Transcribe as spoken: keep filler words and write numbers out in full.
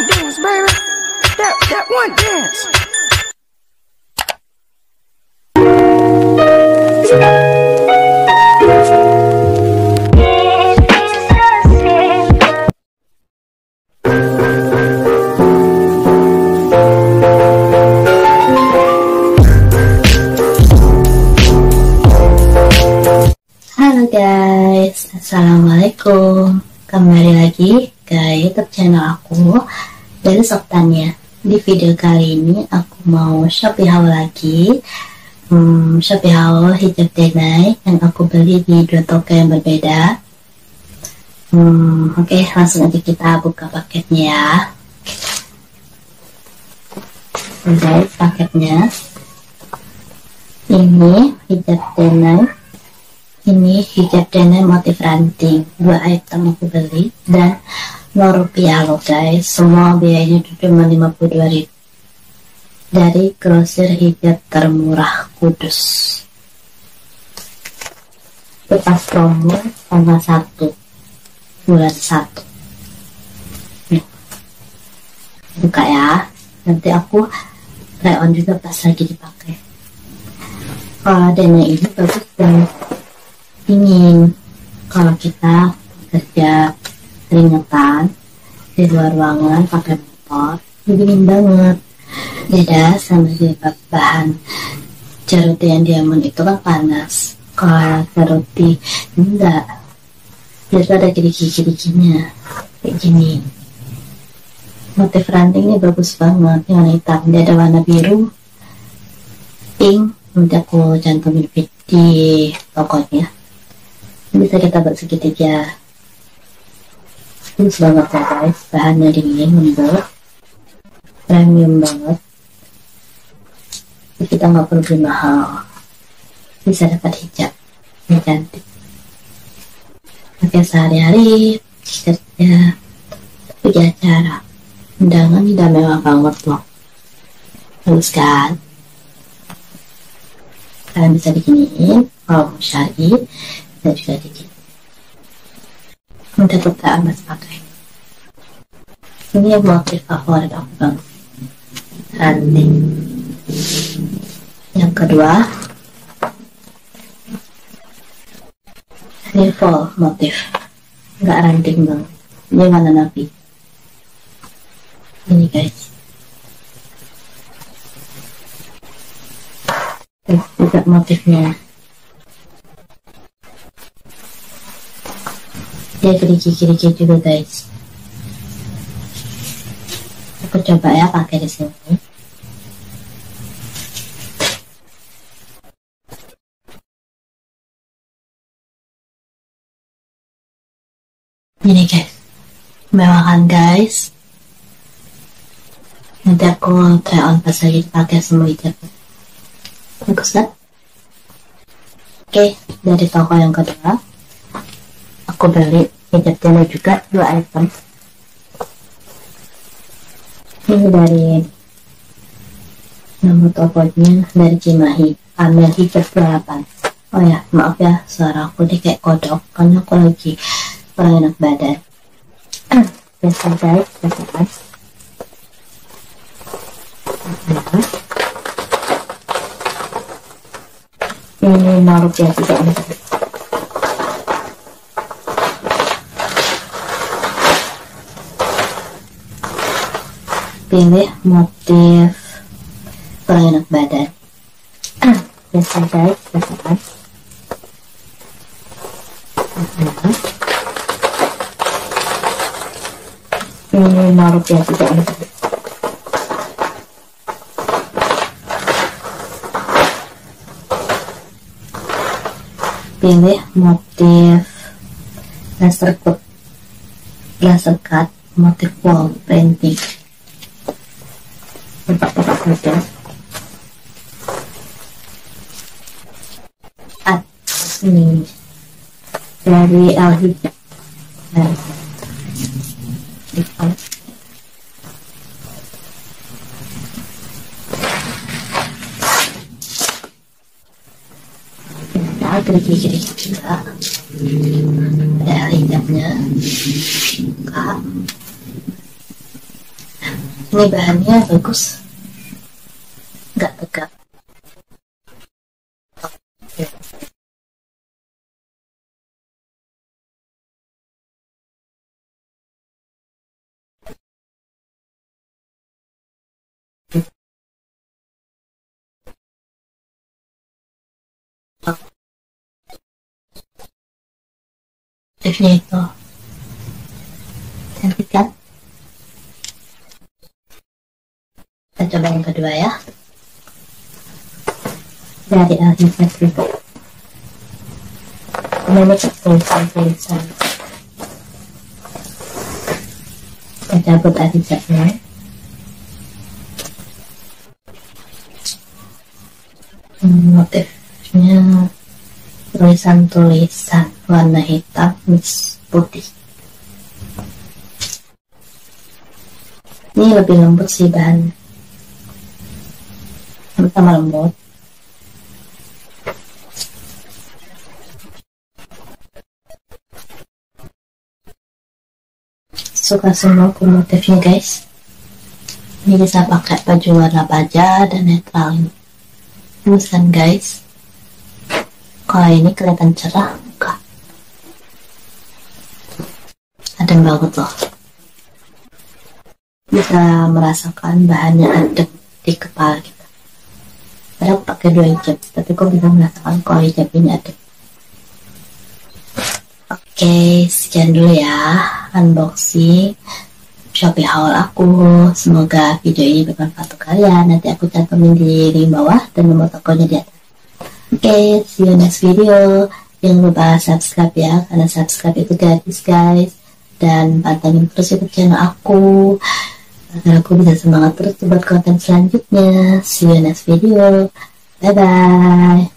one dance, baby. That, that one dance. Halo guys, assalamualaikum. Kembali lagi ke YouTube channel aku dari Softania. Di video kali ini aku mau Shopee haul lagi. hmm, Shopee haul hijab denai yang aku beli di dua toko yang berbeda. hmm, Oke, langsung aja kita buka paketnya ya. Ini guys, paketnya ini hijab denai. Ini hijab denai motif ranting, dua item aku beli dan nol rupiah loh guys. Semua biayanya cuma lima puluh dua ribu dari grosir hijab termurah Kudus. Itu pas promo tanggal satu bulan satu. Nih, buka ya. Nanti aku try on juga pas lagi dipakai. Kalau denai ini bagus dan dingin. Kalau kita kerja keringetan di luar ruangan pakai motor, dingin banget. Beda sama jilbab bahan ceruti yang diamond itu kan panas. Kalau ceruti enggak, itu ada gerigi-geriginya kayak gini. Motif rantingnya bagus banget, yang warna hitam. Dia ada warna biru, pink. Nanti aku cantumin di tokonya. Bisa kita buat segitiga. Bagus banget ya guys, bahannya dingin, lembut, premium banget. Jadi kita nggak perlu beli mahal, bisa dapat hijab yang cantik. Pakai sehari-hari, kerja, pergi acara, undangan tidak mewah banget loh. Bagus kan? Kalian bisa diginiin, kalau mau syari dan juga dikit. Udah beberapa mas pakai. Ini motif favorit aku banget, ranting. Yang kedua, ini full motif, nggak ranting banget. Ini warna navy. Ini guys. Terus juga motifnya. Dia gerigi-gerigi juga guys. Aku coba ya pakai di sini. Ini guys, mewah kan guys. Nanti aku try on pas lagi pakai semua hijab. Bagus kan? Oke, dari toko yang kedua aku beli hijab denai juga dua item. Ini dari nama tokonya dari Cimahi, Amel hijab dua puluh delapan. Oh ya, maaf ya suara aku nih kayak kodok karena aku lagi kurang enak badan. Biasa guys, biasa guys. Ini nol rupiah juga ada. Pilih motif kurang enak badan. Biasa guys, biasa guys. Ini nol rupiah juga ada. Pilih motif laser cut, laser cut, motif wall painting. Tempat-tempat saja. Ini dari Al Hijab. Nah, gerigi-gerigi juga. Ada hijabnya, buka, Ini bahannya bagus, nggak tegak. Motifnya itu cantik kan? Kita coba yang kedua ya, dari Alhizat juga. Ini tulisan-tulisan. Kita cabut Alhizatnya. Hmm, motifnya tulisan-tulisan warna hitam mix putih. Ini lebih lembut sih bahannya, sama lembut. Suka semua aku motifnya guys. Ini bisa pakai baju warna baja dan netral ini. Bagus kan guys? Kalau ini kelihatan cerah, enggak? Adem banget loh. Bisa merasakan bahannya adem di kepala kita. Padahal aku pakai dua hijab, tapi kok bisa merasakan kalau hijab ini adem. Oke, sekian dulu ya unboxing Shopee haul aku. Semoga video ini bermanfaat untuk kalian. Nanti aku cantumin di link bawah dan nomor tokonya di atas. Oke, okay, see you next video. Jangan lupa subscribe ya, karena subscribe itu gratis guys. Dan pantengin terus YouTube channel aku agar aku bisa semangat terus buat konten selanjutnya. See you next video. Bye bye.